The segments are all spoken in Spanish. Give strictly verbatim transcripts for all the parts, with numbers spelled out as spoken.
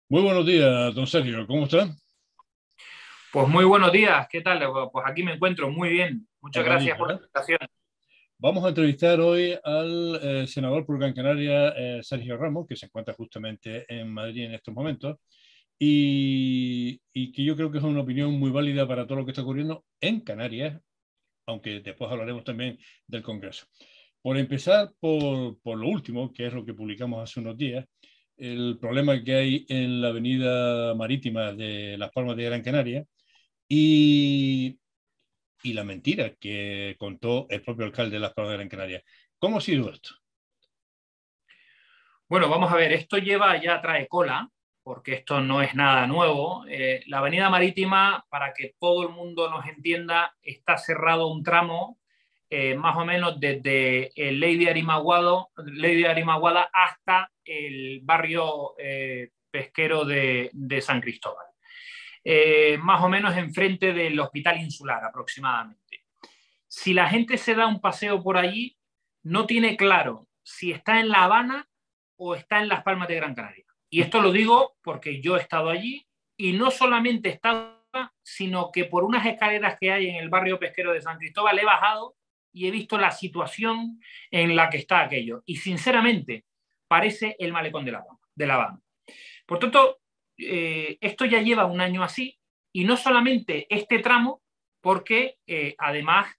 Muy buenos días, don Sergio. ¿Cómo está? Pues muy buenos días, ¿qué tal? Pues aquí me encuentro muy bien. Muchas gracias Papadillo, por la ¿eh? invitación. Vamos a entrevistar hoy al eh, senador por Gran Canaria, eh, Sergio Ramos, que se encuentra justamente en Madrid en estos momentos, y, y que yo creo que es una opinión muy válida para todo lo que está ocurriendo en Canarias, aunque después hablaremos también del Congreso. Por empezar por, por lo último, que es lo que publicamos hace unos días, el problema que hay en la avenida marítima de Las Palmas de Gran Canaria, y y la mentira que contó el propio alcalde de Las Palmas de Gran Canaria. ¿Cómo ha sido esto? Bueno, vamos a ver, esto lleva ya trae cola, porque esto no es nada nuevo. Eh, la avenida marítima, para que todo el mundo nos entienda, está cerrado un tramo eh, más o menos desde el Lady Arimaguado, Lady Arimaguada hasta el barrio eh, pesquero de, de San Cristóbal. Eh, más o menos enfrente del Hospital Insular aproximadamente. Si la gente se da un paseo por allí, no tiene claro si está en La Habana o está en Las Palmas de Gran Canaria. Y esto lo digo porque yo he estado allí y no solamente he estado, sino que por unas escaleras que hay en el barrio pesquero de San Cristóbal he bajado y he visto la situación en la que está aquello. Y sinceramente, parece el malecón de La Habana. De La Habana. Por tanto, eh, esto ya lleva un año así y no solamente este tramo, porque eh, además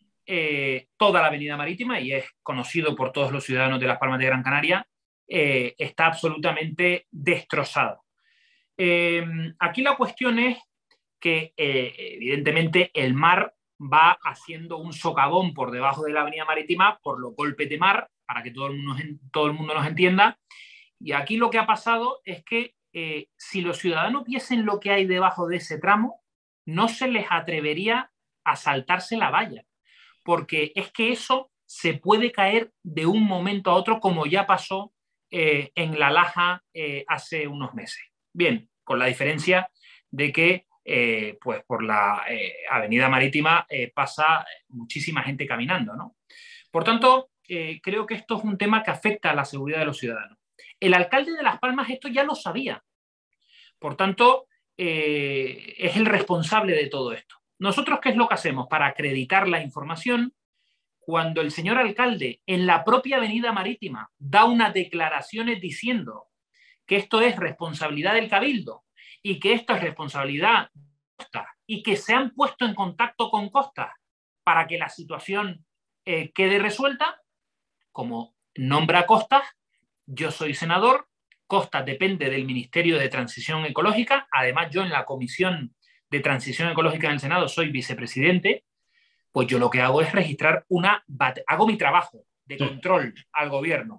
eh, toda la avenida marítima, y es conocido por todos los ciudadanos de Las Palmas de Gran Canaria, eh, está absolutamente destrozada. Eh, aquí la cuestión es que eh, evidentemente el mar va haciendo un socavón por debajo de la avenida marítima por los golpes de mar, para que todo el mundo, todo el mundo nos entienda. Y aquí lo que ha pasado es que eh, si los ciudadanos viesen lo que hay debajo de ese tramo, no se les atrevería a saltarse la valla, porque es que eso se puede caer de un momento a otro, como ya pasó eh, en La Laja eh, hace unos meses. Bien, con la diferencia de que eh, pues por la eh, avenida marítima eh, pasa muchísima gente caminando, ¿no? Por tanto, eh, creo que esto es un tema que afecta a la seguridad de los ciudadanos. El alcalde de Las Palmas esto ya lo sabía. Por tanto, eh, es el responsable de todo esto. Nosotros, ¿qué es lo que hacemos para acreditar la información? Cuando el señor alcalde en la propia avenida marítima da unas declaraciones diciendo que esto es responsabilidad del cabildo y que esto es responsabilidad de Costa y que se han puesto en contacto con Costa para que la situación eh, quede resuelta, como nombra a Costas, yo soy senador, Costas depende del Ministerio de Transición Ecológica, además yo en la Comisión de Transición Ecológica en el Senado soy vicepresidente, pues yo lo que hago es registrar una, hago mi trabajo de Sí. control al gobierno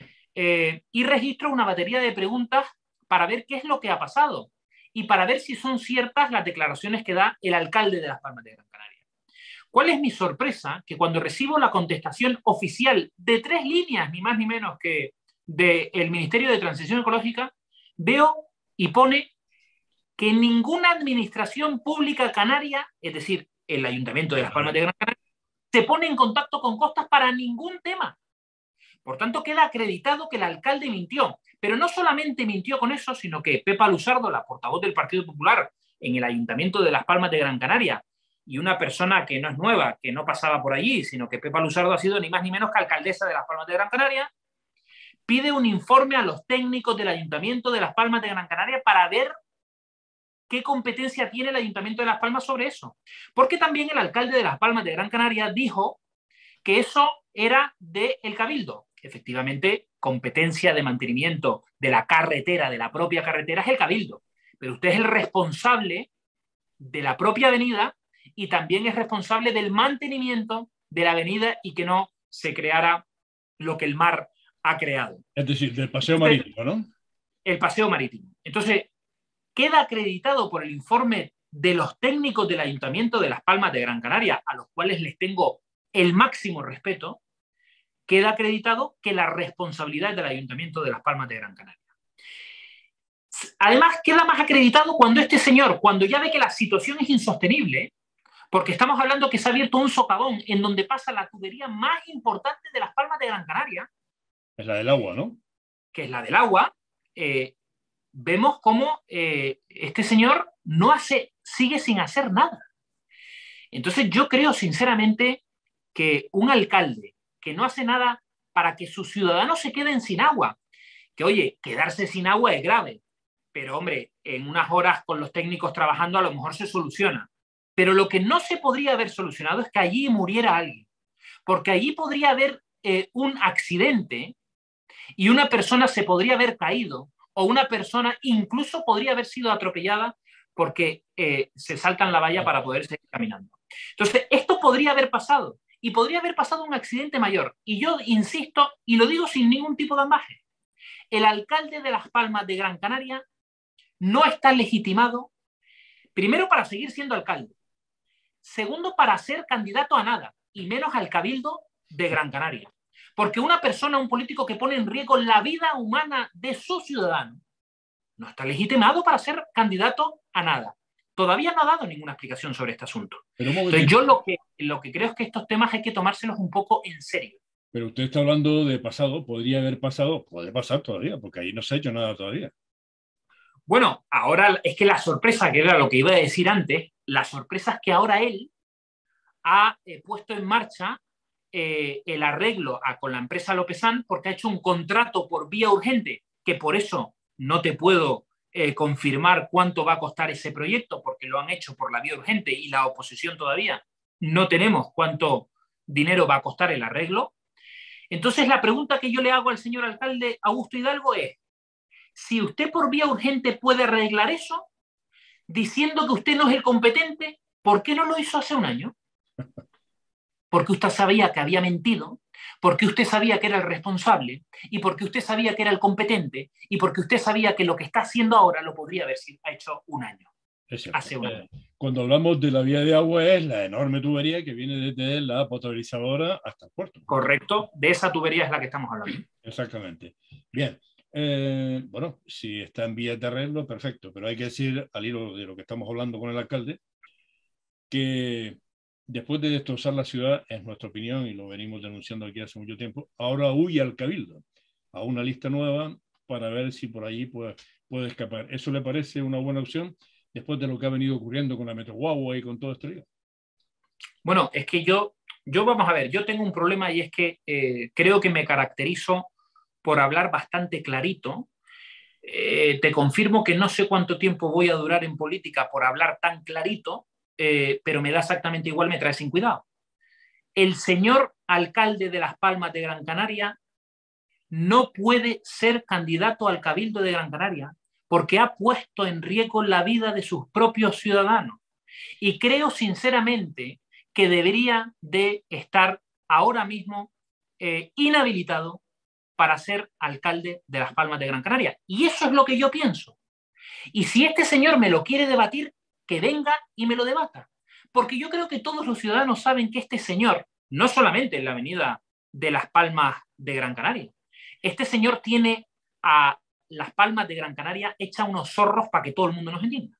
eh, y registro una batería de preguntas para ver qué es lo que ha pasado y para ver si son ciertas las declaraciones que da el alcalde de Las Palmas de Gran Canaria. ¿Cuál es mi sorpresa? Que cuando recibo la contestación oficial de tres líneas, ni más ni menos que del Ministerio de Transición Ecológica, veo y pone que ninguna administración pública canaria, es decir, el Ayuntamiento de Las Palmas de Gran Canaria, se pone en contacto con Costas para ningún tema. Por tanto, queda acreditado que el alcalde mintió. Pero no solamente mintió con eso, sino que Pepa Luzardo, la portavoz del Partido Popular en el Ayuntamiento de Las Palmas de Gran Canaria, y una persona que no es nueva, que no pasaba por allí, sino que Pepa Luzardo ha sido ni más ni menos que alcaldesa de Las Palmas de Gran Canaria, pide un informe a los técnicos del Ayuntamiento de Las Palmas de Gran Canaria para ver qué competencia tiene el Ayuntamiento de Las Palmas sobre eso. Porque también el alcalde de Las Palmas de Gran Canaria dijo que eso era del Cabildo. Efectivamente, competencia de mantenimiento de la carretera, de la propia carretera, es el Cabildo. Pero usted es el responsable de la propia avenida y también es responsable del mantenimiento de la avenida y que no se creara lo que el mar ha creado. Es decir, del paseo Entonces, marítimo, ¿no? el paseo marítimo. Entonces, queda acreditado por el informe de los técnicos del Ayuntamiento de Las Palmas de Gran Canaria, a los cuales les tengo el máximo respeto, queda acreditado que la responsabilidad es del Ayuntamiento de Las Palmas de Gran Canaria. Además, queda más acreditado cuando este señor, cuando ya ve que la situación es insostenible, porque estamos hablando que se ha abierto un socavón en donde pasa la tubería más importante de Las Palmas de Gran Canaria, Es la del agua, ¿no? que es la del agua, eh, vemos cómo eh, este señor no hace, sigue sin hacer nada. Entonces yo creo sinceramente que un alcalde que no hace nada para que sus ciudadanos se queden sin agua, que oye, quedarse sin agua es grave, pero hombre, en unas horas con los técnicos trabajando a lo mejor se soluciona. Pero lo que no se podría haber solucionado es que allí muriera alguien, porque allí podría haber eh, un accidente y una persona se podría haber caído o una persona incluso podría haber sido atropellada porque eh, se saltan la valla para poder seguir caminando. Entonces, esto podría haber pasado y podría haber pasado un accidente mayor. Y yo insisto, y lo digo sin ningún tipo de ambaje, el alcalde de Las Palmas de Gran Canaria no está legitimado, primero para seguir siendo alcalde, segundo para ser candidato a nada, y menos al Cabildo de Gran Canaria. Porque una persona, un político que pone en riesgo la vida humana de sus ciudadanos, no está legitimado para ser candidato a nada. Todavía no ha dado ninguna explicación sobre este asunto. Pero Entonces yo lo que, lo que creo es que estos temas hay que tomárselos un poco en serio. Pero usted está hablando de pasado, podría haber pasado, puede pasar todavía, porque ahí no se ha hecho nada todavía. Bueno, ahora es que la sorpresa, que era lo que iba a decir antes, la sorpresa es que ahora él ha eh, puesto en marcha eh, el arreglo a, con la empresa Lopezán porque ha hecho un contrato por vía urgente, que por eso no te puedo eh, confirmar cuánto va a costar ese proyecto, porque lo han hecho por la vía urgente y la oposición todavía no tenemos cuánto dinero va a costar el arreglo. Entonces la pregunta que yo le hago al señor alcalde Augusto Hidalgo es, si usted por vía urgente puede arreglar eso, diciendo que usted no es el competente, ¿por qué no lo hizo hace un año? Porque usted sabía que había mentido, porque usted sabía que era el responsable, y porque usted sabía que era el competente, y porque usted sabía que lo que está haciendo ahora lo podría haber hecho un año. Hace un año. Cuando hablamos de la vía de agua es la enorme tubería que viene desde la potabilizadora hasta el puerto. Correcto, de esa tubería es la que estamos hablando. Exactamente. Bien. Eh, bueno, si está en vías de arreglo, perfecto, pero hay que decir, al hilo de lo que estamos hablando con el alcalde, que después de destrozar la ciudad, es nuestra opinión, y lo venimos denunciando aquí hace mucho tiempo, ahora huye al Cabildo, a una lista nueva, para ver si por allí puede, puede escapar. ¿Eso le parece una buena opción después de lo que ha venido ocurriendo con la Metro Guagua y con todo esto? Bueno, es que yo, yo, vamos a ver, yo tengo un problema y es que eh, creo que me caracterizo por hablar bastante clarito. Eh, te confirmo que no sé cuánto tiempo voy a durar en política por hablar tan clarito, eh, pero me da exactamente igual, me trae sin cuidado. El señor alcalde de Las Palmas de Gran Canaria no puede ser candidato al Cabildo de Gran Canaria porque ha puesto en riesgo la vida de sus propios ciudadanos. Y creo sinceramente que debería de estar ahora mismo eh, inhabilitado para ser alcalde de Las Palmas de Gran Canaria. Y eso es lo que yo pienso. Y si este señor me lo quiere debatir, que venga y me lo debata. Porque yo creo que todos los ciudadanos saben que este señor, no solamente en la avenida de Las Palmas de Gran Canaria, este señor tiene a Las Palmas de Gran Canaria hecha unos zorros para que todo el mundo nos entienda.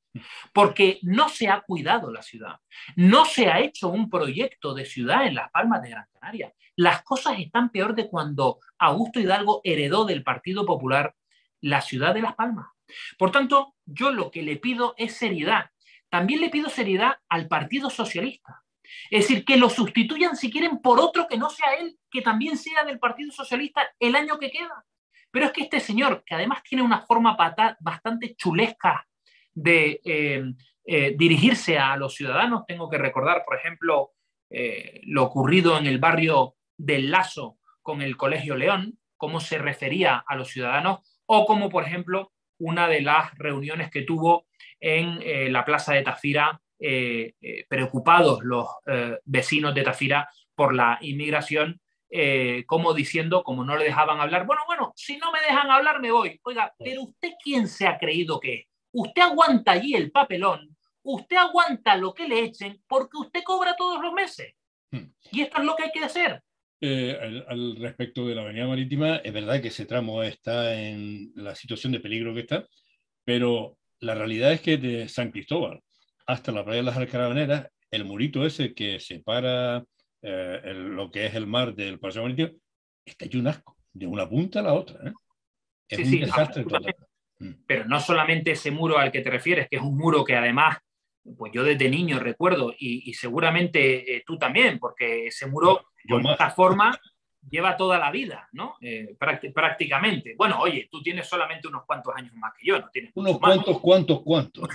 Porque no se ha cuidado la ciudad, no se ha hecho un proyecto de ciudad en Las Palmas de Gran Canaria. Las cosas están peor de cuando Augusto Hidalgo heredó del Partido Popular la ciudad de Las Palmas. Por tanto, yo lo que le pido es seriedad. También le pido seriedad al Partido Socialista. Es decir, que lo sustituyan si quieren por otro que no sea él, que también sea del Partido Socialista el año que queda. Pero es que este señor, que además tiene una forma bastante chulesca de eh, eh, dirigirse a los ciudadanos, tengo que recordar, por ejemplo, eh, lo ocurrido en el barrio del Lazo con el Colegio León, cómo se refería a los ciudadanos, o como, por ejemplo, una de las reuniones que tuvo en eh, la plaza de Tafira, eh, eh, preocupados los eh, vecinos de Tafira por la inmigración, eh, como diciendo, como no le dejaban hablar, bueno, bueno, si no me dejan hablar me voy. Oiga, pero ¿usted quién se ha creído que es? Usted aguanta allí el papelón, usted aguanta lo que le echen porque usted cobra todos los meses. Hmm. Y esto es lo que hay que hacer. Eh, al, al respecto de la avenida marítima, es verdad que ese tramo está en la situación de peligro que está, pero la realidad es que de San Cristóbal hasta la playa de las Alcarabaneras, el murito ese que separa eh, el, lo que es el mar del paseo marítimo, está hecho un asco, de una punta a la otra. ¿eh? Es sí, un sí, desastre total. Mm. Pero no solamente ese muro al que te refieres, que es un muro que además, pues yo desde niño recuerdo, y, y seguramente eh, tú también, porque ese muro, Bueno, yo con más. esta forma, lleva toda la vida, ¿no? Eh, prácticamente. Bueno, oye, tú tienes solamente unos cuantos años más que yo, no tienes mucho Unos más. cuantos, cuantos, cuantos.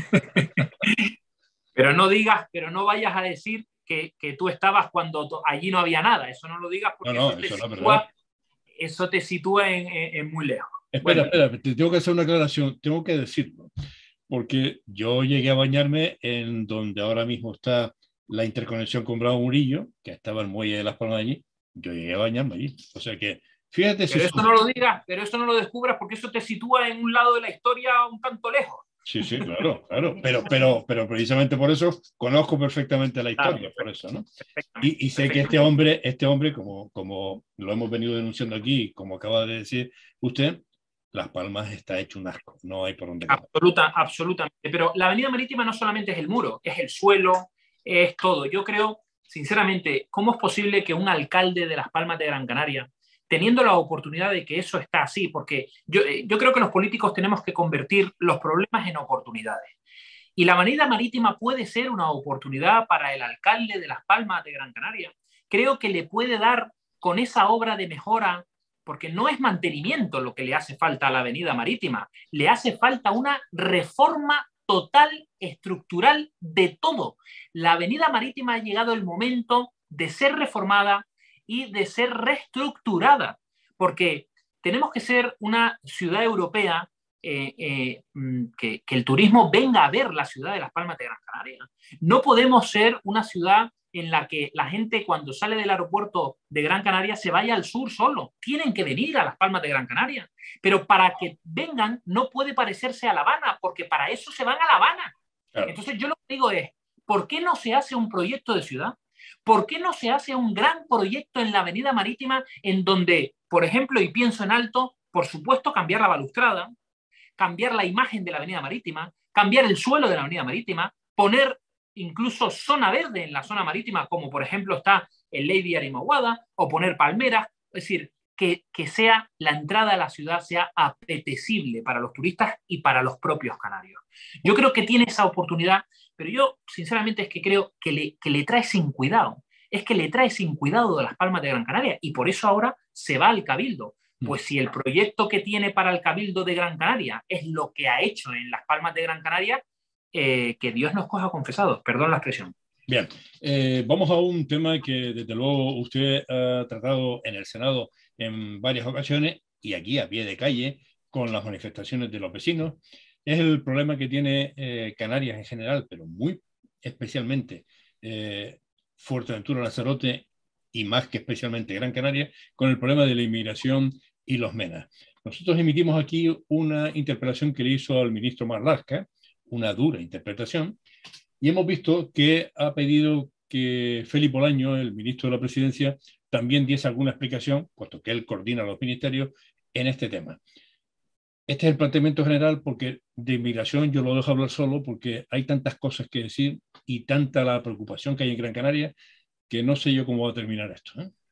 Pero no digas, pero no vayas a decir que, que tú estabas cuando allí no había nada. Eso no lo digas No, porque no, eso te eso no es verdad. sitúa, eso te sitúa en, en, en muy lejos. Espera, Bueno, espera, te tengo que hacer una aclaración, tengo que decirlo, porque yo llegué a bañarme en donde ahora mismo está la interconexión con Bravo Murillo, que estaba el muelle de Las Palmas allí, yo llegué a bañarme allí. O sea que, fíjate si pero eso son... no lo digas, pero eso no lo descubras porque eso te sitúa en un lado de la historia un tanto lejos. Sí, sí, claro, claro, pero, pero, pero precisamente por eso conozco perfectamente la Claro, historia, por eso, ¿no? perfectamente, Y, y sé que este perfectamente. hombre, este hombre, como, como lo hemos venido denunciando aquí, como acaba de decir usted, Las Palmas está hecho un asco, no hay por dónde coger. Absoluta, absolutamente. Pero la avenida marítima no solamente es el muro, es el suelo, es todo. Yo creo, sinceramente, ¿cómo es posible que un alcalde de Las Palmas de Gran Canaria, teniendo la oportunidad de que eso está así, porque yo, yo creo que los políticos tenemos que convertir los problemas en oportunidades. Y la avenida marítima puede ser una oportunidad para el alcalde de Las Palmas de Gran Canaria. Creo que le puede dar con esa obra de mejora, porque no es mantenimiento lo que le hace falta a la avenida marítima, le hace falta una reforma total, estructural de todo. La avenida marítima ha llegado el momento de ser reformada y de ser reestructurada, porque tenemos que ser una ciudad europea eh, eh, que, que el turismo venga a ver la ciudad de Las Palmas de Gran Canaria. No podemos ser una ciudad en la que la gente cuando sale del aeropuerto de Gran Canaria se vaya al sur solo. Tienen que venir a Las Palmas de Gran Canaria. Pero para que vengan no puede parecerse a La Habana, porque para eso se van a La Habana. Claro. Entonces yo lo que digo es, ¿por qué no se hace un proyecto de ciudad? ¿Por qué no se hace un gran proyecto en la avenida marítima en donde, por ejemplo, y pienso en alto, por supuesto cambiar la balustrada, cambiar la imagen de la avenida marítima, cambiar el suelo de la avenida marítima, poner incluso zona verde en la zona marítima, como por ejemplo está el Lady Arimaguada, o poner palmeras, es decir, que, que sea la entrada a la ciudad sea apetecible para los turistas y para los propios canarios. Yo creo que tiene esa oportunidad, pero yo sinceramente es que creo que le, que le trae sin cuidado, es que le trae sin cuidado de Las Palmas de Gran Canaria y por eso ahora se va al Cabildo. Pues si el proyecto que tiene para el Cabildo de Gran Canaria es lo que ha hecho en Las Palmas de Gran Canaria, eh, que Dios nos coja confesados, perdón la expresión. Bien, eh, vamos a un tema que desde luego usted ha tratado en el Senado en varias ocasiones y aquí a pie de calle con las manifestaciones de los vecinos. Es el problema que tiene eh, Canarias en general, pero muy especialmente eh, Fuerteventura, Lanzarote y más que especialmente Gran Canaria, con el problema de la inmigración y los MENA. Nosotros emitimos aquí una interpelación que le hizo al ministro Marlaska, una dura interpretación, y hemos visto que ha pedido que Félix Bolaño, el ministro de la Presidencia, también diese alguna explicación, puesto que él coordina los ministerios, en este tema. Este es el planteamiento general, porque de inmigración yo lo dejo hablar solo, porque hay tantas cosas que decir y tanta la preocupación que hay en Gran Canaria, que no sé yo cómo va a terminar esto, ¿eh?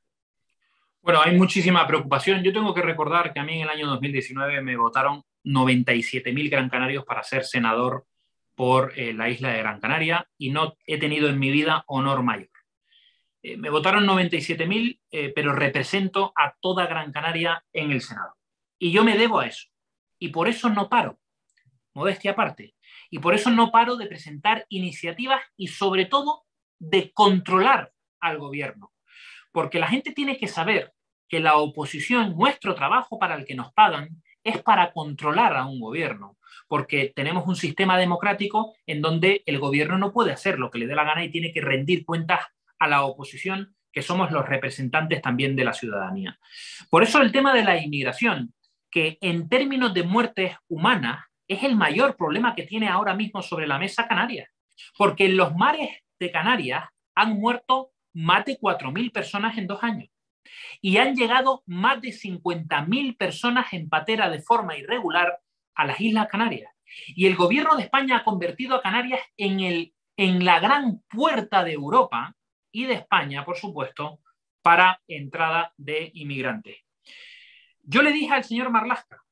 Bueno, hay muchísima preocupación. Yo tengo que recordar que a mí en el año dos mil diecinueve me votaron noventa y siete mil gran canarios para ser senador por eh, la isla de Gran Canaria y no he tenido en mi vida honor mayor. Eh, me votaron noventa y siete mil, eh, pero represento a toda Gran Canaria en el Senado. Y yo me debo a eso. Y por eso no paro, modestia aparte. Y por eso no paro de presentar iniciativas y sobre todo de controlar al gobierno. Porque la gente tiene que saber que la oposición, nuestro trabajo para el que nos pagan, es para controlar a un gobierno. Porque tenemos un sistema democrático en donde el gobierno no puede hacer lo que le dé la gana y tiene que rendir cuentas a la oposición, que somos los representantes también de la ciudadanía. Por eso el tema de la inmigración, que en términos de muertes humanas es el mayor problema que tiene ahora mismo sobre la mesa Canarias. Porque en los mares de Canarias han muerto más de cuatro mil personas en dos años. Y han llegado más de cincuenta mil personas en patera de forma irregular a las Islas Canarias. Y el gobierno de España ha convertido a Canarias en, el, en la gran puerta de Europa y de España, por supuesto, para entrada de inmigrantes. Yo le dije al señor Marlaska,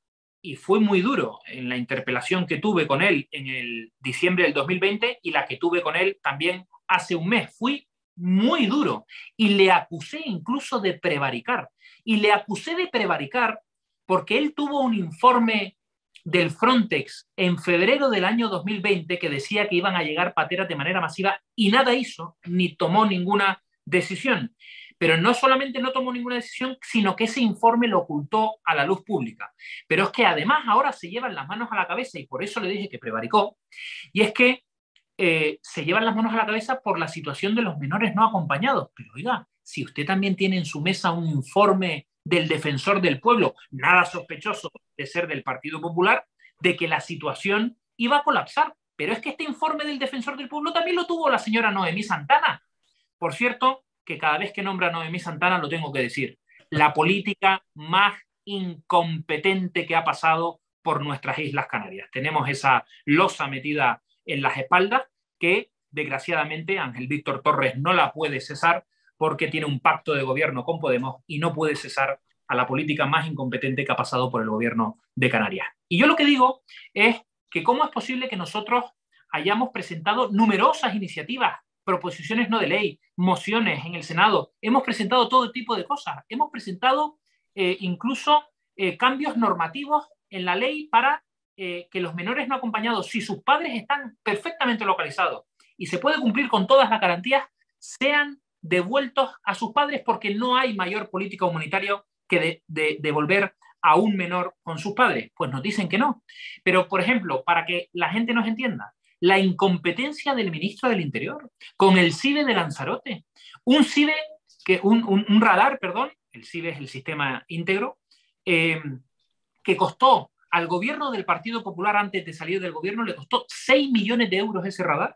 y fui muy duro en la interpelación que tuve con él en el diciembre del dos mil veinte y la que tuve con él también hace un mes. Fui muy duro y le acusé incluso de prevaricar. Y le acusé de prevaricar porque él tuvo un informe del Frontex en febrero del año dos mil veinte que decía que iban a llegar pateras de manera masiva y nada hizo ni tomó ninguna decisión. Pero no solamente no tomó ninguna decisión, sino que ese informe lo ocultó a la luz pública. Pero es que además ahora se llevan las manos a la cabeza, y por eso le dije que prevaricó, y es que eh, se llevan las manos a la cabeza por la situación de los menores no acompañados. Pero oiga, si usted también tiene en su mesa un informe del Defensor del Pueblo, nada sospechoso de ser del Partido Popular, de que la situación iba a colapsar. Pero es que este informe del Defensor del Pueblo también lo tuvo la señora Noemí Santana. Por cierto, que cada vez que nombra a Noemí Santana lo tengo que decir, la política más incompetente que ha pasado por nuestras Islas Canarias. Tenemos esa losa metida en las espaldas que, desgraciadamente, Ángel Víctor Torres no la puede cesar porque tiene un pacto de gobierno con Podemos y no puede cesar a la política más incompetente que ha pasado por el gobierno de Canarias. Y yo lo que digo es que cómo es posible que nosotros hayamos presentado numerosas iniciativas, proposiciones no de ley, mociones en el Senado, hemos presentado todo tipo de cosas, hemos presentado eh, incluso eh, cambios normativos en la ley para eh, que los menores no acompañados, si sus padres están perfectamente localizados y se puede cumplir con todas las garantías, sean devueltos a sus padres, porque no hay mayor política humanitaria que de, de, devolver a un menor con sus padres. Pues nos dicen que no. Pero, por ejemplo, para que la gente nos entienda, la incompetencia del ministro del Interior con el CIBE de Lanzarote. Un CIBE, que, un, un, un radar, perdón, el CIBE es el sistema íntegro, eh, que costó al gobierno del Partido Popular, antes de salir del gobierno, le costó seis millones de euros ese radar.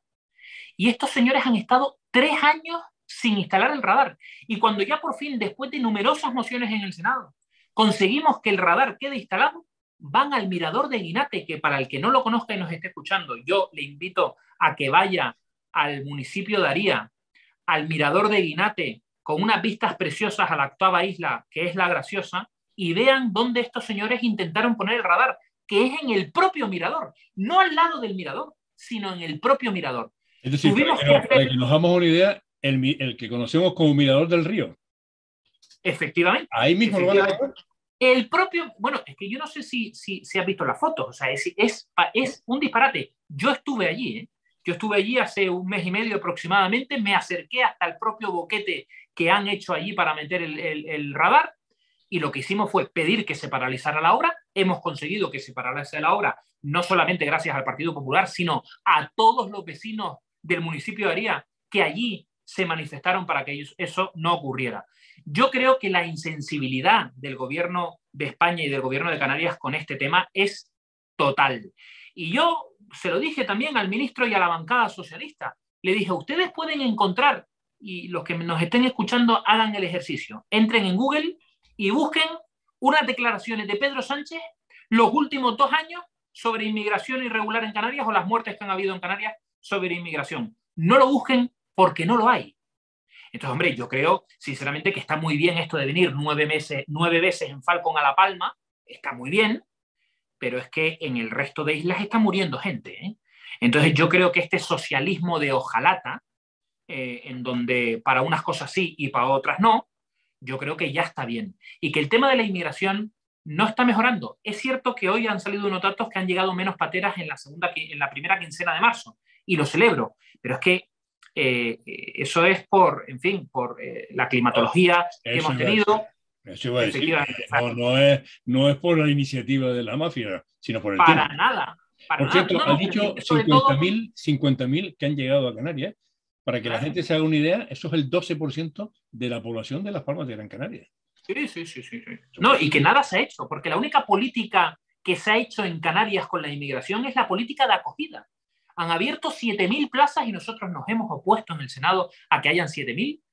Y estos señores han estado tres años sin instalar el radar. Y cuando ya por fin, después de numerosas mociones en el Senado, conseguimos que el radar quede instalado, van al Mirador de Guinate, que para el que no lo conozca y nos esté escuchando, yo le invito a que vaya al municipio de Aría, al Mirador de Guinate, con unas vistas preciosas a la octava isla, que es La Graciosa, y vean dónde estos señores intentaron poner el radar, que es en el propio mirador, no al lado del mirador, sino en el propio mirador. Es decir, para que, nos, para que nos hagamos una idea, el, el que conocemos como Mirador del Río. Efectivamente. Ahí mismo efectivamente. lo van a poner. El propio, bueno, es que yo no sé si, si, si has visto las fotos, o sea, es, es, es un disparate. Yo estuve allí, ¿eh? Yo estuve allí hace un mes y medio aproximadamente, me acerqué hasta el propio boquete que han hecho allí para meter el, el, el radar, y lo que hicimos fue pedir que se paralizara la obra. Hemos conseguido que se paralice la obra, no solamente gracias al Partido Popular, sino a todos los vecinos del municipio de Aría que allí se manifestaron para que eso no ocurriera. Yo creo que la insensibilidad del gobierno de España y del gobierno de Canarias con este tema es total. Y yo se lo dije también al ministro y a la bancada socialista. Le dije, ustedes pueden encontrar, y los que nos estén escuchando hagan el ejercicio, entren en Google y busquen unas declaraciones de Pedro Sánchez los últimos dos años sobre inmigración irregular en Canarias o las muertes que han habido en Canarias sobre inmigración. No lo busquen porque no lo hay. Entonces, hombre, yo creo, sinceramente, que está muy bien esto de venir nueve, meses, nueve veces en Falcon a La Palma, está muy bien, pero es que en el resto de islas está muriendo gente, ¿eh? Entonces, yo creo que este socialismo de hojalata, eh, en donde para unas cosas sí y para otras no, yo creo que ya está bien. Y que el tema de la inmigración no está mejorando. Es cierto que hoy han salido unos datos que han llegado menos pateras en la, segunda, en la primera quincena de marzo, y lo celebro, pero es que Eh, eso es por, en fin, por eh, la climatología que Eso hemos tenido. Eso iba a decir. No, no, es, no es por la iniciativa de la mafia, sino por el para tiempo. nada. Para por cierto, nada. No, ha no, dicho cincuenta mil que han llegado a Canarias. Para que claro. la gente se haga una idea, eso es el doce por ciento de la población de Las Palmas de Gran Canaria. Sí, sí, sí, sí, sí. No, y que nada se ha hecho, porque la única política que se ha hecho en Canarias con la inmigración es la política de acogida. Han abierto siete mil plazas y nosotros nos hemos opuesto en el Senado a que hayan siete mil,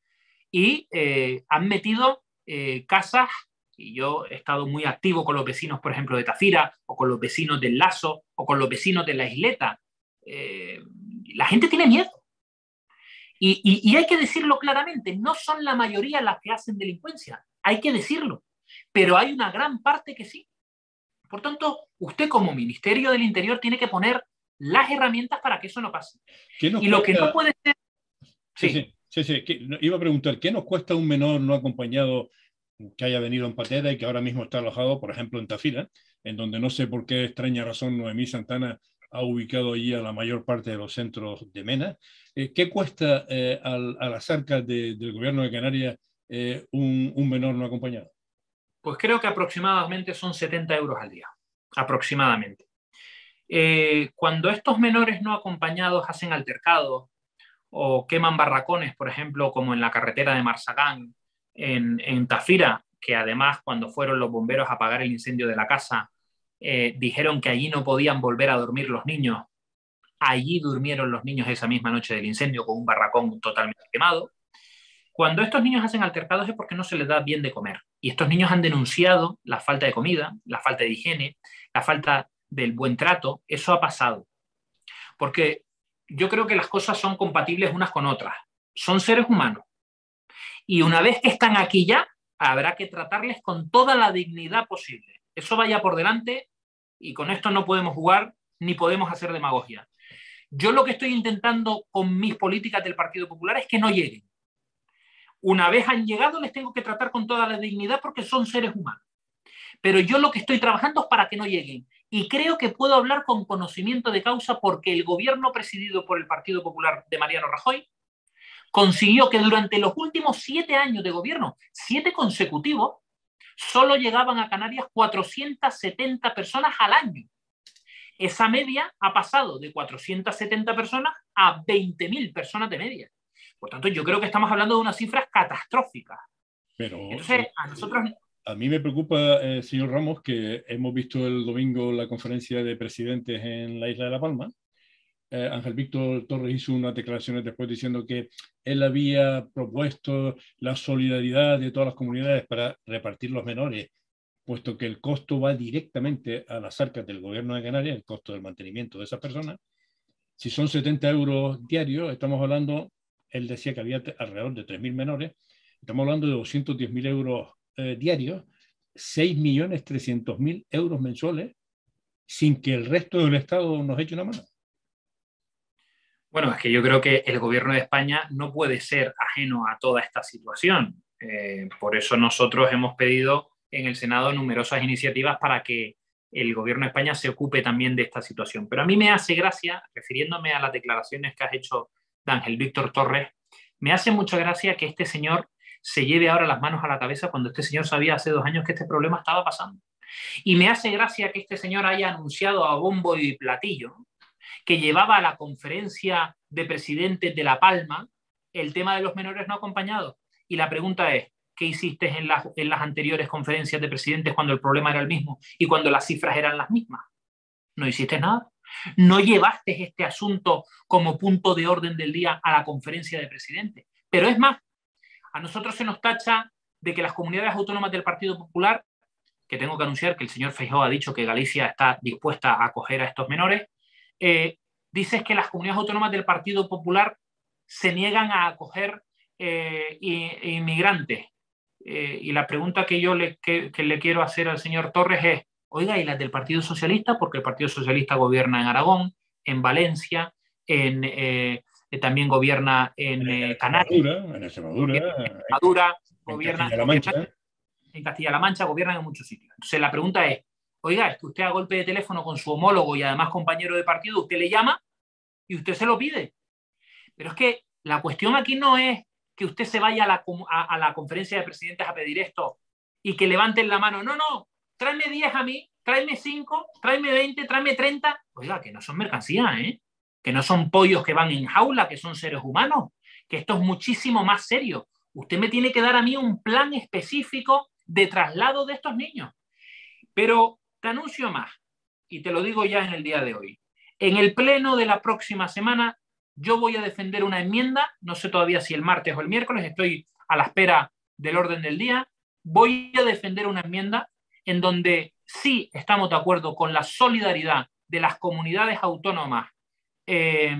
y eh, han metido eh, casas, y yo he estado muy activo con los vecinos, por ejemplo, de Tafira, o con los vecinos del Lazo, o con los vecinos de la Isleta. Eh, la gente tiene miedo. Y, y, y hay que decirlo claramente, no son la mayoría las que hacen delincuencia, hay que decirlo, pero hay una gran parte que sí. Por tanto, usted como Ministerio del Interior tiene que poner las herramientas para que eso no pase. ¿Qué nos Y lo que no cuesta? puede ser... Sí, Sí. sí, sí, sí. que- Iba a preguntar, ¿qué nos cuesta un menor no acompañado que haya venido en patera y que ahora mismo está alojado, por ejemplo, en Tafira, en donde no sé por qué extraña razón Noemí Santana ha ubicado allí a la mayor parte de los centros de MENA? Eh, ¿qué cuesta eh, al- a las arcas de- del gobierno de Canarias eh, un, un menor no acompañado? Pues creo que aproximadamente son setenta euros al día, aproximadamente. Eh, cuando estos menores no acompañados hacen altercados o queman barracones, por ejemplo, como en la carretera de Marsagán, en, en Tafira, que además cuando fueron los bomberos a apagar el incendio de la casa, eh, dijeron que allí no podían volver a dormir los niños. Allí durmieron los niños esa misma noche del incendio con un barracón totalmente quemado. Cuando estos niños hacen altercados es porque no se les da bien de comer. Y estos niños han denunciado la falta de comida, la falta de higiene, la falta del buen trato. Eso ha pasado. Porque yo creo que las cosas son compatibles unas con otras. Son seres humanos. Y una vez que están aquí ya, habrá que tratarles con toda la dignidad posible. Eso vaya por delante y con esto no podemos jugar ni podemos hacer demagogia. Yo lo que estoy intentando con mis políticas del Partido Popular es que no lleguen. Una vez han llegado, les tengo que tratar con toda la dignidad porque son seres humanos. Pero yo lo que estoy trabajando es para que no lleguen. Y creo que puedo hablar con conocimiento de causa porque el gobierno presidido por el Partido Popular de Mariano Rajoy consiguió que durante los últimos siete años de gobierno, siete consecutivos, solo llegaban a Canarias cuatrocientas setenta personas al año. Esa media ha pasado de cuatrocientas setenta personas a veinte mil personas de media. Por tanto, yo creo que estamos hablando de unas cifras catastróficas. Pero Entonces, eh, a nosotros... a mí me preocupa, eh, señor Ramos, que hemos visto el domingo la conferencia de presidentes en la isla de La Palma. Eh, Ángel Víctor Torres hizo unas declaraciones después diciendo que él había propuesto la solidaridad de todas las comunidades para repartir los menores, puesto que el costo va directamente a las arcas del gobierno de Canarias, el costo del mantenimiento de esas personas. Si son setenta euros diarios, estamos hablando, él decía que había alrededor de tres mil menores, estamos hablando de doscientos diez mil euros eh, diarios, seis millones trescientos mil euros mensuales, sin que el resto del Estado nos eche una mano. Bueno, es que yo creo que el gobierno de España no puede ser ajeno a toda esta situación. Eh, por eso nosotros hemos pedido en el Senado numerosas iniciativas para que el gobierno de España se ocupe también de esta situación. Pero a mí me hace gracia, refiriéndome a las declaraciones que has hecho de Ángel Víctor Torres, me hace mucha gracia que este señor se lleve ahora las manos a la cabeza cuando este señor sabía hace dos años que este problema estaba pasando. Y me hace gracia que este señor haya anunciado a bombo y platillo que llevaba a la conferencia de presidentes de La Palma el tema de los menores no acompañados. Y la pregunta es, ¿qué hiciste en las, en las anteriores conferencias de presidentes cuando el problema era el mismo y cuando las cifras eran las mismas? No hiciste nada. No llevaste este asunto como punto de orden del día a la conferencia de presidentes. Pero es más, a nosotros se nos tacha de que las comunidades autónomas del Partido Popular, que tengo que anunciar que el señor Feijóo ha dicho que Galicia está dispuesta a acoger a estos menores, eh, dices que las comunidades autónomas del Partido Popular se niegan a acoger eh, inmigrantes. Eh, y la pregunta que yo le, que, que le quiero hacer al señor Torres es, oiga, ¿y las del Partido Socialista? Porque el Partido Socialista gobierna en Aragón, en Valencia, en, eh, también gobierna en En eh, Canarias, Extremadura, en gobierna Extremadura, en en, Extremadura, en gobierna, Castilla-La gobierna Mancha. en Castilla-La Mancha, gobiernan en muchos sitios. Entonces la pregunta es, oiga, es que usted a golpe de teléfono con su homólogo y además compañero de partido, usted le llama y usted se lo pide. Pero es que la cuestión aquí no es que usted se vaya a la, a, a la conferencia de presidentes a pedir esto y que levanten la mano. No, no, tráeme diez a mí, tráeme cinco, tráeme veinte, tráeme treinta. Oiga, que no son mercancías, ¿eh? Que no son pollos que van en jaula, que son seres humanos, que esto es muchísimo más serio. Usted me tiene que dar a mí un plan específico de traslado de estos niños. Pero te anuncio más, y te lo digo ya en el día de hoy. En el pleno de la próxima semana yo voy a defender una enmienda, no sé todavía si el martes o el miércoles, estoy a la espera del orden del día, voy a defender una enmienda en donde sí estamos de acuerdo con la solidaridad de las comunidades autónomas eh,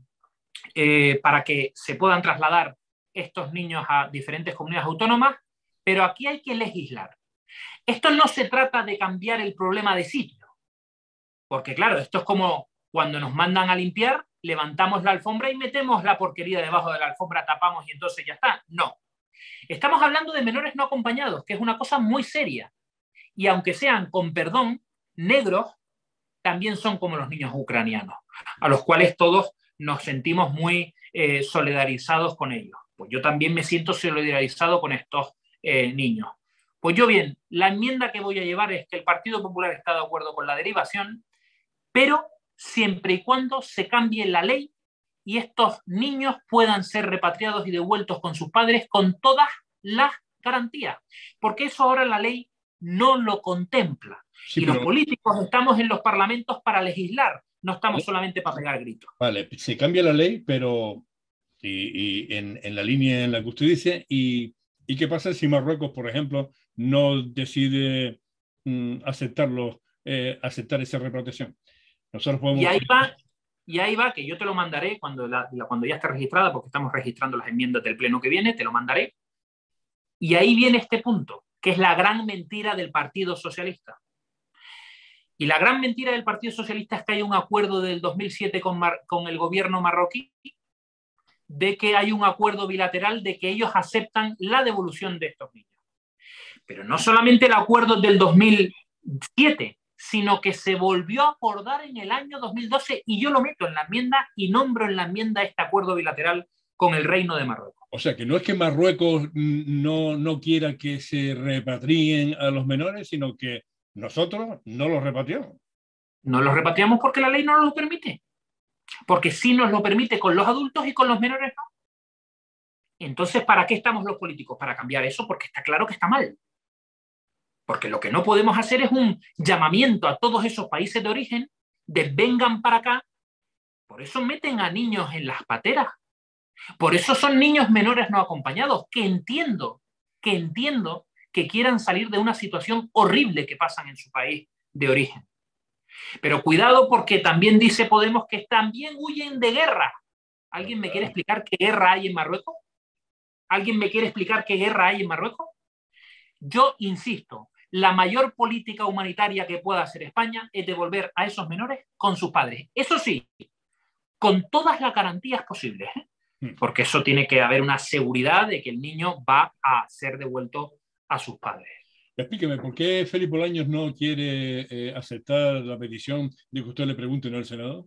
eh, para que se puedan trasladar estos niños a diferentes comunidades autónomas, pero aquí hay que legislar. Esto no se trata de cambiar el problema de sitio, porque claro, esto es como cuando nos mandan a limpiar, levantamos la alfombra y metemos la porquería debajo de la alfombra, tapamos y entonces ya está. No. Estamos hablando de menores no acompañados, que es una cosa muy seria. Y aunque sean, con perdón, negros, también son como los niños ucranianos, a los cuales todos nos sentimos muy eh, solidarizados con ellos. Pues yo también me siento solidarizado con estos eh, niños. Pues yo bien, la enmienda que voy a llevar es que el Partido Popular está de acuerdo con la derivación, pero siempre y cuando se cambie la ley y estos niños puedan ser repatriados y devueltos con sus padres con todas las garantías, porque eso ahora la ley no lo contempla. Sí, y pero, los políticos estamos en los parlamentos para legislar, no estamos vale, solamente para pegar gritos. vale, se cambia la ley, pero y, y en, en, la línea en la que usted dice, y, y qué pasa si Marruecos, por ejemplo, no decide mm, aceptarlo, eh, aceptar esa repatriación. Nosotros Y podemos... ahí va, y ahí va, que yo te lo mandaré cuando, la, la, cuando ya esté registrada, porque estamos registrando las enmiendas del pleno que viene, te lo mandaré. Y ahí viene este punto, que es la gran mentira del Partido Socialista. Y la gran mentira del Partido Socialista es que hay un acuerdo del dos mil siete con, Mar, con el gobierno marroquí, de que hay un acuerdo bilateral de que ellos aceptan la devolución de estos niños. Pero no solamente el acuerdo del dos mil siete, sino que se volvió a acordar en el año dos mil doce y yo lo meto en la enmienda y nombro en la enmienda este acuerdo bilateral con el Reino de Marruecos. O sea, que no es que Marruecos no, no quiera que se repatrien a los menores, sino que nosotros no los repatriamos. No los repatriamos porque la ley no nos lo permite. Porque sí nos lo permite con los adultos y con los menores no. Entonces, ¿para qué estamos los políticos? Para cambiar eso, porque está claro que está mal. Porque lo que no podemos hacer es un llamamiento a todos esos países de origen de vengan para acá. Por eso meten a niños en las pateras. Por eso son niños menores no acompañados, que entiendo, que entiendo que quieran salir de una situación horrible que pasan en su país de origen. Pero cuidado, porque también dice Podemos que también huyen de guerra. ¿Alguien me quiere explicar qué guerra hay en Marruecos? ¿Alguien me quiere explicar qué guerra hay en Marruecos? Yo insisto, la mayor política humanitaria que pueda hacer España es devolver a esos menores con sus padres. Eso sí, con todas las garantías posibles, ¿eh? Porque eso tiene que haber una seguridad de que el niño va a ser devuelto a sus padres. Explíqueme, ¿por qué Felipe Bolaños no quiere eh, aceptar la petición de que usted le pregunte ¿no al Senado?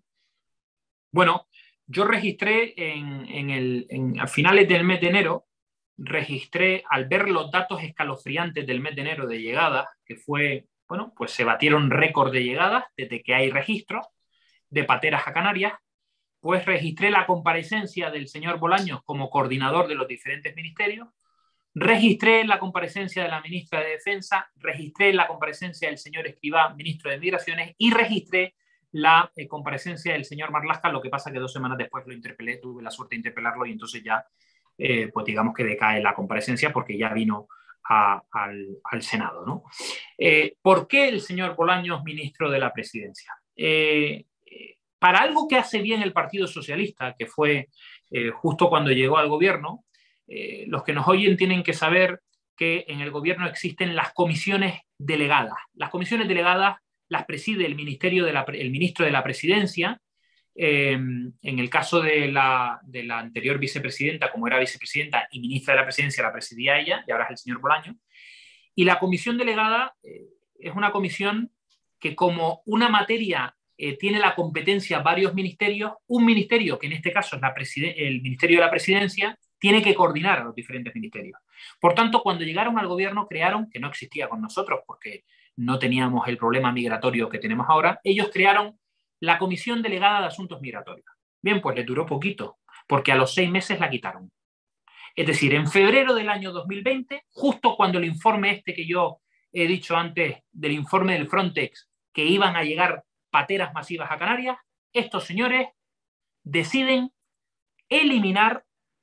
Bueno, yo registré en, en el, en, a finales del mes de enero, registré, al ver los datos escalofriantes del mes de enero de llegadas, que fue, bueno, pues se batieron récord de llegadas desde que hay registro de pateras a Canarias, pues registré la comparecencia del señor Bolaños como coordinador de los diferentes ministerios, registré la comparecencia de la ministra de Defensa, registré la comparecencia del señor Escrivá, ministro de Migraciones, y registré la eh, comparecencia del señor Marlaska, lo que pasa que dos semanas después lo interpelé, tuve la suerte de interpelarlo y entonces ya, eh, pues digamos que decae la comparecencia porque ya vino a, al, al Senado, ¿no? Eh, ¿Por qué el señor Bolaños, ministro de la Presidencia? Eh, Para algo que hace bien el Partido Socialista, que fue eh, justo cuando llegó al gobierno, eh, los que nos oyen tienen que saber que en el gobierno existen las comisiones delegadas. Las comisiones delegadas las preside el, ministerio de la, el ministro de la Presidencia. Eh, en el caso de la, de la anterior vicepresidenta, como era vicepresidenta y ministra de la Presidencia, la presidía ella, y ahora es el señor Bolaños. Y la comisión delegada eh, es una comisión que, como una materia Eh, tiene la competencia varios ministerios, un ministerio, que en este caso es la el Ministerio de la Presidencia, tiene que coordinar a los diferentes ministerios. Por tanto, cuando llegaron al gobierno crearon, que no existía con nosotros porque no teníamos el problema migratorio que tenemos ahora, ellos crearon la Comisión Delegada de Asuntos Migratorios. Bien, pues le duró poquito, porque a los seis meses la quitaron. Es decir, en febrero del año dos mil veinte, justo cuando el informe este que yo he dicho antes, del informe del Frontex, que iban a llegar pateras masivas a Canarias, estos señores deciden eliminar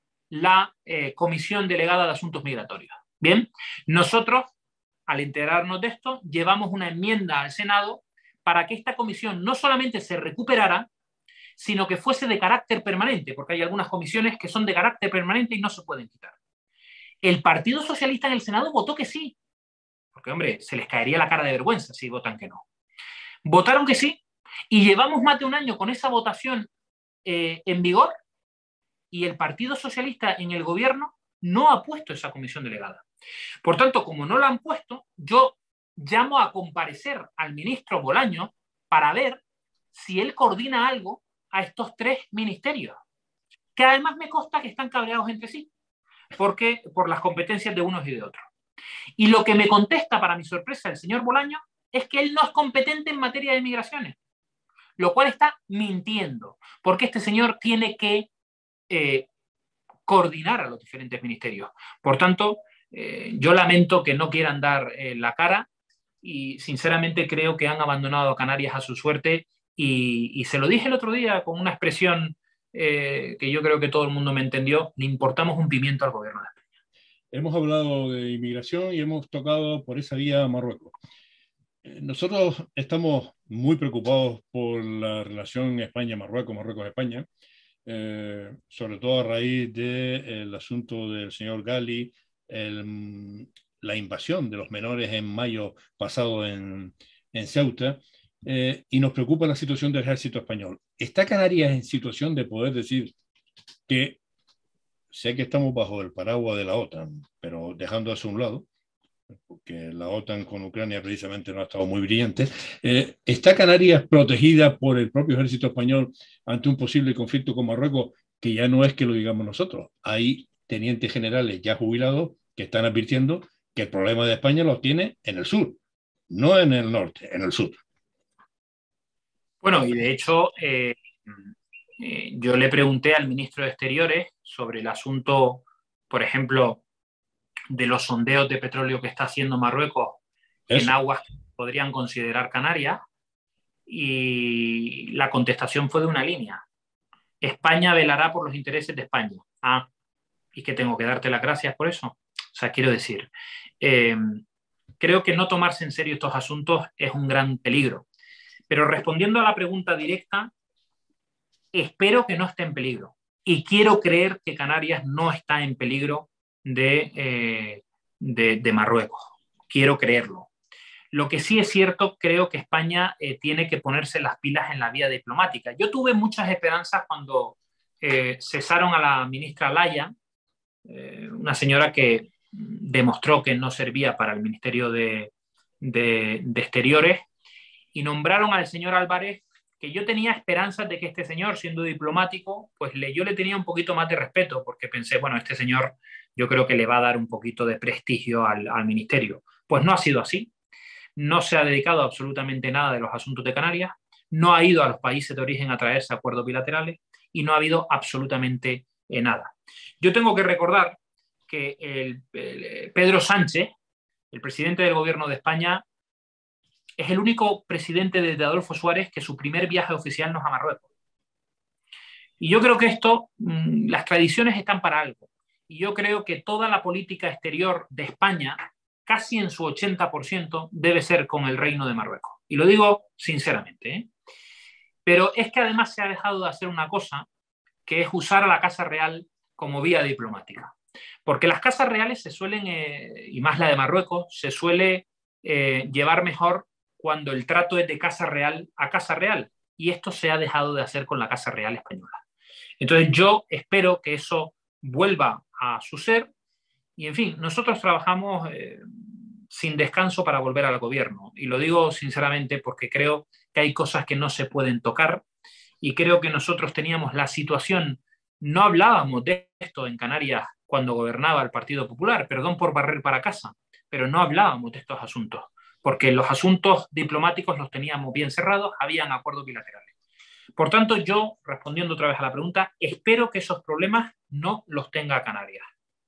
la eh, Comisión Delegada de Asuntos Migratorios. Bien, nosotros, al enterarnos de esto, llevamos una enmienda al Senado para que esta comisión no solamente se recuperara, sino que fuese de carácter permanente, porque hay algunas comisiones que son de carácter permanente y no se pueden quitar. El Partido Socialista en el Senado votó que sí, porque, hombre, se les caería la cara de vergüenza si votan que no. Votaron que sí, y llevamos más de un año con esa votación eh, en vigor, y el Partido Socialista en el gobierno no ha puesto esa comisión delegada. Por tanto, como no la han puesto, yo llamo a comparecer al ministro Bolaños para ver si él coordina algo a estos tres ministerios, que además me consta que están cabreados entre sí, porque por las competencias de unos y de otros. Y lo que me contesta, para mi sorpresa, el señor Bolaños, es que él no es competente en materia de migraciones, lo cual está mintiendo, porque este señor tiene que eh, coordinar a los diferentes ministerios. Por tanto, eh, yo lamento que no quieran dar eh, la cara, y sinceramente creo que han abandonado a Canarias a su suerte, y, y se lo dije el otro día con una expresión eh, que yo creo que todo el mundo me entendió: le importamos un pimiento al gobierno de España. Hemos hablado de inmigración y hemos tocado por esa vía Marruecos. Nosotros estamos muy preocupados por la relación España-Marruecos, Marruecos-España, eh, sobre todo a raíz del asunto del señor Gali, el, la invasión de los menores en mayo pasado en, en Ceuta, eh, y nos preocupa la situación del ejército español. ¿Está Canarias en situación de poder decir que, sé que estamos bajo el paraguas de la OTAN, pero dejando eso a un lado, porque la OTAN con Ucrania precisamente no ha estado muy brillante, eh, ¿está Canarias protegida por el propio ejército español ante un posible conflicto con Marruecos, que ya no es que lo digamos nosotros? Hay tenientes generales ya jubilados que están advirtiendo que el problema de España lo tiene en el sur, no en el norte, en el sur. Bueno, y de hecho, eh, eh, yo le pregunté al ministro de Exteriores sobre el asunto, por ejemplo, de los sondeos de petróleo que está haciendo Marruecos en Eso. aguas que podrían considerar Canarias, y la contestación fue de una línea: España velará por los intereses de España. Ah, ¿y que tengo que darte las gracias por eso? O sea, quiero decir, eh, creo que no tomarse en serio estos asuntos es un gran peligro. Pero respondiendo a la pregunta directa, espero que no esté en peligro. Y quiero creer que Canarias no está en peligro de, eh, de, de Marruecos. Quiero creerlo. Lo que sí es cierto, creo que España eh, tiene que ponerse las pilas en la vía diplomática. Yo tuve muchas esperanzas cuando eh, cesaron a la ministra Laya, eh, una señora que demostró que no servía para el Ministerio de, de, de Exteriores, y nombraron al señor Álvarez, que yo tenía esperanzas de que este señor, siendo diplomático, pues le, yo le tenía un poquito más de respeto, porque pensé, bueno, este señor yo creo que le va a dar un poquito de prestigio al, al ministerio. Pues no ha sido así. No se ha dedicado a absolutamente nada de los asuntos de Canarias, no ha ido a los países de origen a traerse acuerdos bilaterales, y no ha habido absolutamente eh, nada. Yo tengo que recordar que el, el Pedro Sánchez, el presidente del gobierno de España, es el único presidente desde Adolfo Suárez que su primer viaje oficial no es a Marruecos. Y yo creo que esto, mmm, las tradiciones están para algo. Y yo creo que toda la política exterior de España, casi en su ochenta por ciento, debe ser con el Reino de Marruecos. Y lo digo sinceramente, ¿eh? Pero es que además se ha dejado de hacer una cosa, que es usar a la Casa Real como vía diplomática. Porque las casas reales se suelen, eh, y más la de Marruecos, se suele eh, llevar mejor cuando el trato es de Casa Real a Casa Real. Y esto se ha dejado de hacer con la Casa Real española. Entonces yo espero que eso vuelva a suceder. Y en fin, nosotros trabajamos eh, sin descanso para volver al gobierno. Y lo digo sinceramente porque creo que hay cosas que no se pueden tocar, y creo que nosotros teníamos la situación, no hablábamos de esto en Canarias cuando gobernaba el Partido Popular, perdón por barrer para casa, pero no hablábamos de estos asuntos, porque los asuntos diplomáticos los teníamos bien cerrados, habían acuerdos bilaterales. Por tanto, yo, respondiendo otra vez a la pregunta, espero que esos problemas no los tenga Canarias.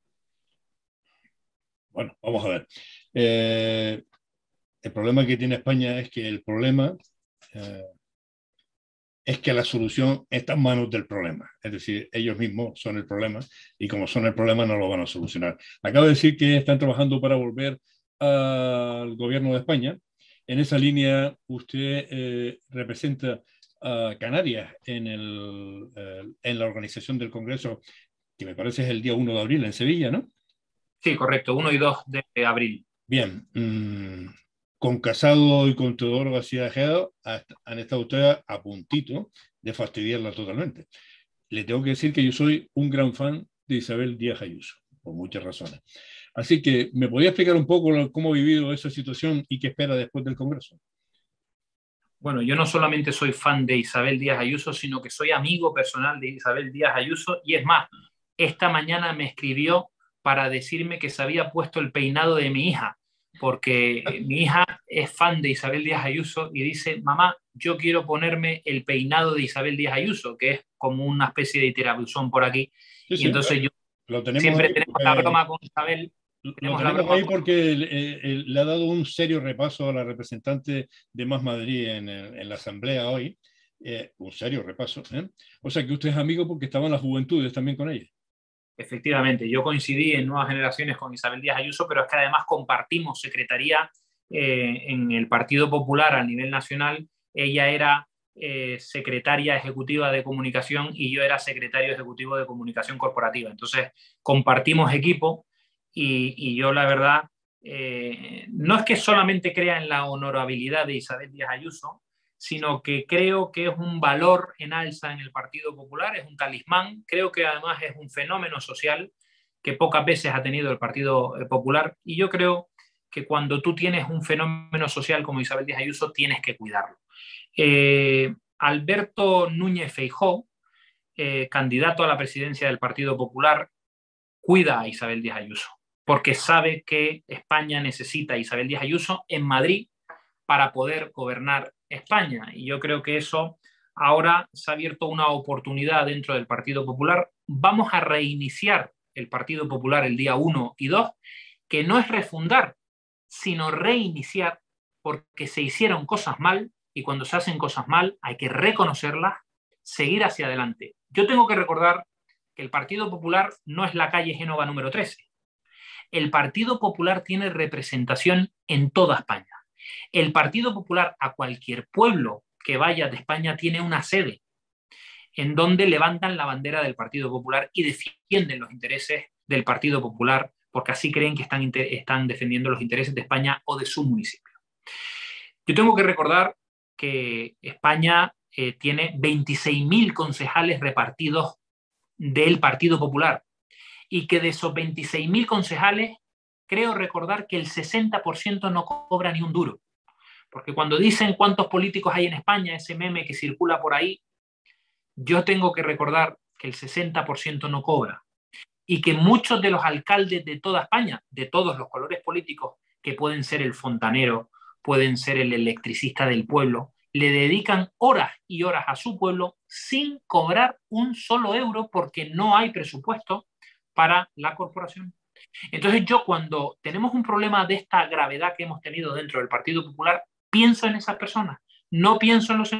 Bueno, vamos a ver. Eh, el problema que tiene España es que el problema eh, es que la solución está en manos del problema. Es decir, ellos mismos son el problema, y como son el problema no lo van a solucionar. Acabo de decir que están trabajando para volver al gobierno de España. En esa línea, usted eh, representa a Canarias en, el, eh, en la organización del Congreso, que me parece es el día uno de abril en Sevilla, ¿no? Sí, correcto, uno y dos de abril. Bien, mmm, con Casado y con Teodoro García Ojeda han estado ustedes a puntito de fastidiarla totalmente. Le tengo que decir que yo soy un gran fan de Isabel Díaz Ayuso, por muchas razones. Así que, ¿me podría explicar un poco cómo ha vivido esa situación y qué espera después del Congreso? Bueno, yo no solamente soy fan de Isabel Díaz Ayuso, sino que soy amigo personal de Isabel Díaz Ayuso, y es más, esta mañana me escribió para decirme que se había puesto el peinado de mi hija, porque mi hija es fan de Isabel Díaz Ayuso y dice: mamá, yo quiero ponerme el peinado de Isabel Díaz Ayuso, que es como una especie de tirabuzón por aquí. Sí, Y sí, entonces yo lo tenemos siempre ahí. tenemos la Eh, broma con Isabel. Lo Tenemos la tenemos broma ahí con... porque él, él, le ha dado un serio repaso a la representante de Más Madrid en, en la asamblea hoy. Eh, un serio repaso. ¿eh? O sea que usted es amigo porque estaban las juventudes también con ella. Efectivamente, yo coincidí en Nuevas Generaciones con Isabel Díaz Ayuso, pero es que además compartimos secretaría eh, en el Partido Popular a nivel nacional. Ella era eh, secretaria ejecutiva de comunicación y yo era secretario ejecutivo de comunicación corporativa. Entonces, compartimos equipo y, y yo la verdad, eh, no es que solamente crea en la honorabilidad de Isabel Díaz Ayuso, sino que creo que es un valor en alza en el Partido Popular, es un talismán, creo que además es un fenómeno social que pocas veces ha tenido el Partido Popular, y yo creo que cuando tú tienes un fenómeno social como Isabel Díaz Ayuso, tienes que cuidarlo. Eh, Alberto Núñez Feijóo, eh, candidato a la presidencia del Partido Popular, cuida a Isabel Díaz Ayuso, porque sabe que España necesita a Isabel Díaz Ayuso en Madrid para poder gobernar España. Y yo creo que eso ahora se ha abierto una oportunidad dentro del Partido Popular. Vamos a reiniciar el Partido Popular el día uno y dos, que no es refundar, sino reiniciar, porque se hicieron cosas mal, y cuando se hacen cosas mal hay que reconocerlas, seguir hacia adelante. Yo tengo que recordar que el Partido Popular no es la calle Génova número trece. El Partido Popular tiene representación en toda España. El Partido Popular, a cualquier pueblo que vaya de España, tiene una sede en donde levantan la bandera del Partido Popular y defienden los intereses del Partido Popular, porque así creen que están, están defendiendo los intereses de España o de su municipio. Yo tengo que recordar que España eh, tiene veintiséis mil concejales repartidos del Partido Popular, y que de esos veintiséis mil concejales, creo recordar que el sesenta por ciento no cobra ni un duro. Porque cuando dicen cuántos políticos hay en España, ese meme que circula por ahí, yo tengo que recordar que el sesenta por ciento no cobra. Y que muchos de los alcaldes de toda España, de todos los colores políticos, que pueden ser el fontanero, pueden ser el electricista del pueblo, le dedican horas y horas a su pueblo sin cobrar un solo euro, porque no hay presupuesto para la corporación. Entonces yo, cuando tenemos un problema de esta gravedad que hemos tenido dentro del Partido Popular, pienso en esas personas, no pienso en los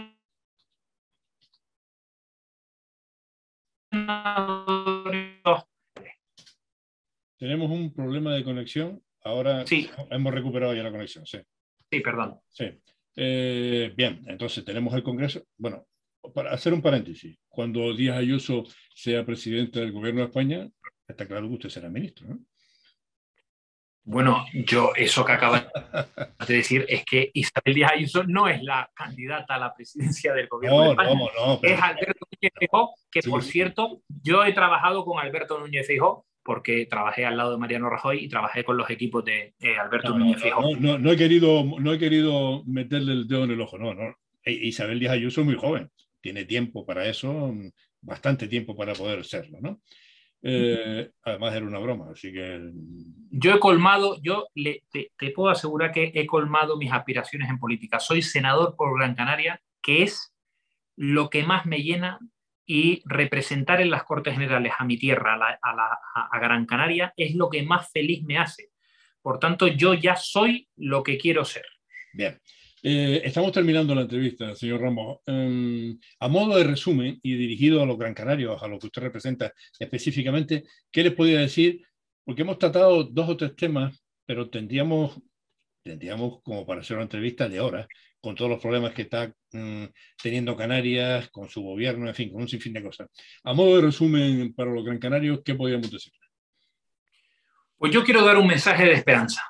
senadores. Tenemos un problema de conexión. Ahora Sí, hemos recuperado ya la conexión, sí. sí, perdón. Sí. Eh, bien, entonces tenemos el Congreso. Bueno, para hacer un paréntesis, cuando Díaz Ayuso sea presidente del gobierno de España, está claro que usted será ministro, ¿no? Bueno, yo eso que acabas de decir es que Isabel Díaz Ayuso no es la candidata a la presidencia del gobierno de No, España. no, no, pero... Es Alberto Núñez Feijóo, que Sí, por sí. cierto, yo he trabajado con Alberto Núñez Feijóo, porque trabajé al lado de Mariano Rajoy y trabajé con los equipos de eh, Alberto No, Núñez no, Feijóo. no, no, no he querido, no he querido meterle el dedo en el ojo, no, no. Isabel Díaz Ayuso es muy joven, tiene tiempo para eso, bastante tiempo para poder serlo, ¿no? Eh, además era una broma, así que... Yo he colmado, yo le, te, te puedo asegurar que he colmado mis aspiraciones en política. Soy senador por Gran Canaria, que es lo que más me llena, y representar en las Cortes Generales a mi tierra, a, la, a, la, a Gran Canaria, es lo que más feliz me hace. Por tanto, yo ya soy lo que quiero ser. Bien. Eh, estamos terminando la entrevista, señor Ramos. Um, a modo de resumen y dirigido a los Gran Canarios, a los que usted representa específicamente, ¿qué les podría decir? Porque hemos tratado dos o tres temas, pero tendríamos, tendríamos como para hacer una entrevista de horas, con todos los problemas que está um, teniendo Canarias, con su gobierno, en fin, con un sinfín de cosas. A modo de resumen para los Gran Canarios, ¿qué podríamos decir? Pues yo quiero dar un mensaje de esperanza.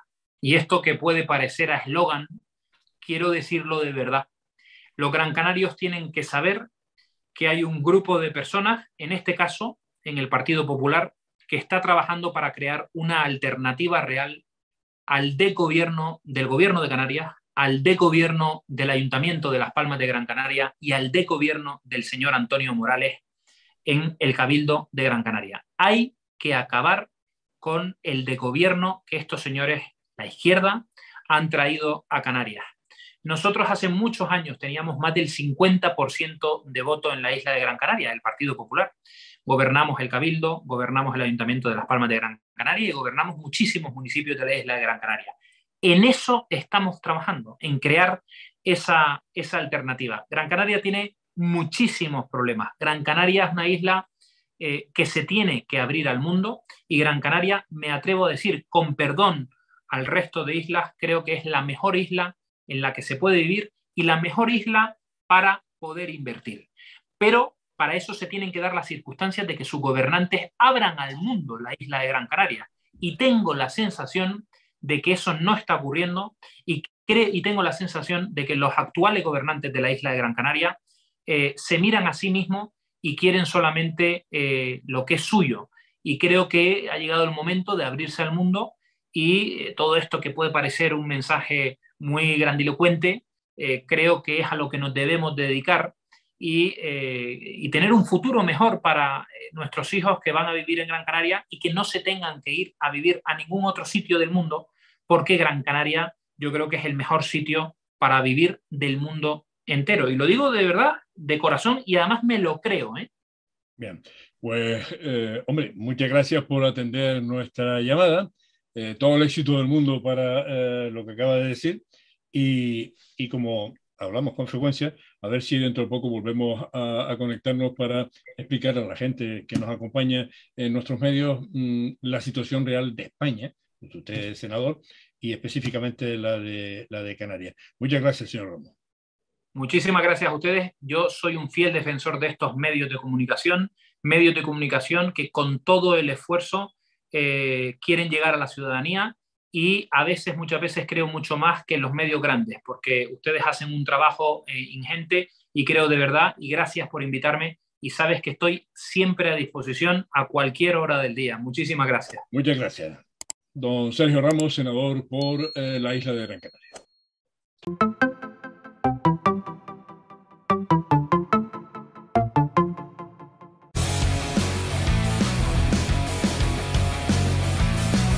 y esto que puede parecer a eslogan, quiero decirlo de verdad. Los gran canarios tienen que saber que hay un grupo de personas, en este caso, en el Partido Popular, que está trabajando para crear una alternativa real al desgobierno del Gobierno de Canarias, al desgobierno del Ayuntamiento de Las Palmas de Gran Canaria y al desgobierno del señor Antonio Morales en el Cabildo de Gran Canaria. Hay que acabar con el desgobierno que estos señores, la izquierda, han traído a Canarias. Nosotros hace muchos años teníamos más del cincuenta por ciento de voto en la isla de Gran Canaria, el Partido Popular. Gobernamos el Cabildo, gobernamos el Ayuntamiento de Las Palmas de Gran Canaria y gobernamos muchísimos municipios de la isla de Gran Canaria. En eso estamos trabajando, en crear esa, esa alternativa. Gran Canaria tiene muchísimos problemas. Gran Canaria es una isla eh, que se tiene que abrir al mundo y Gran Canaria, me atrevo a decir, con perdón al resto de islas, creo que es la mejor isla en la que se puede vivir y la mejor isla para poder invertir. Pero para eso se tienen que dar las circunstancias de que sus gobernantes abran al mundo la isla de Gran Canaria. Y tengo la sensación de que eso no está ocurriendo y, cree, y tengo la sensación de que los actuales gobernantes de la isla de Gran Canaria eh, se miran a sí mismos y quieren solamente eh, lo que es suyo. Y creo que ha llegado el momento de abrirse al mundo y eh, todo esto que puede parecer un mensaje muy grandilocuente, eh, creo que es a lo que nos debemos dedicar y, eh, y tener un futuro mejor para eh, nuestros hijos que van a vivir en Gran Canaria y que no se tengan que ir a vivir a ningún otro sitio del mundo, porque Gran Canaria yo creo que es el mejor sitio para vivir del mundo entero. Y lo digo de verdad, de corazón, y además me lo creo, ¿eh? Bien, pues, eh, hombre, muchas gracias por atender nuestra llamada. Eh, todo el éxito del mundo para eh, lo que acaba de decir y, y como hablamos con frecuencia, a ver si dentro de poco volvemos a, a conectarnos para explicar a la gente que nos acompaña en nuestros medios mmm, la situación real de España, usted es senador, y específicamente la de, la de Canarias. Muchas gracias, señor Romo. Muchísimas gracias a ustedes. Yo soy un fiel defensor de estos medios de comunicación, medios de comunicación que con todo el esfuerzo eh, quieren llegar a la ciudadanía y a veces, muchas veces creo mucho más que en los medios grandes, porque ustedes hacen un trabajo eh, ingente y creo de verdad, y gracias por invitarme, y sabes que estoy siempre a disposición a cualquier hora del día. Muchísimas gracias. Muchas gracias. Don Sergio Ramos, senador por eh, la isla de Gran Canaria.